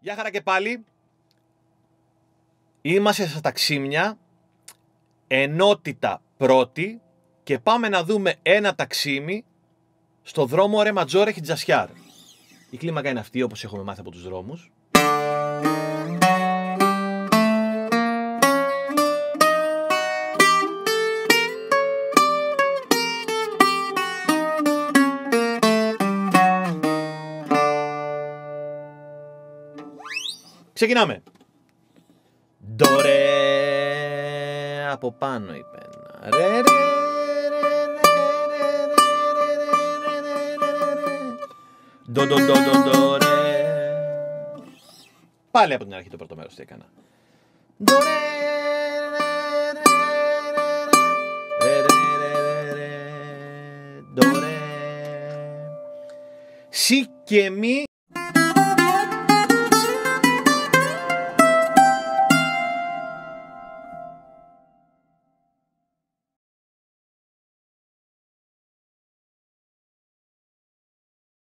Γεια χαρά και πάλι. Είμαστε στα ταξίμια, ενότητα πρώτη και πάμε να δούμε ένα ταξίμι στο δρόμο Ρε Ματζόρε Χιτζασιάρ. Η κλίμακα είναι αυτή όπως έχουμε μάθει από τους δρόμους. Ξεκινάμε. Ντορε από πάνω είπε ένα. Ρε ρε ρε ρε. Πάλι από την αρχή το πρώτο μέρος τι έκανα. Ντορε ρε. Ντορε. Σι και μη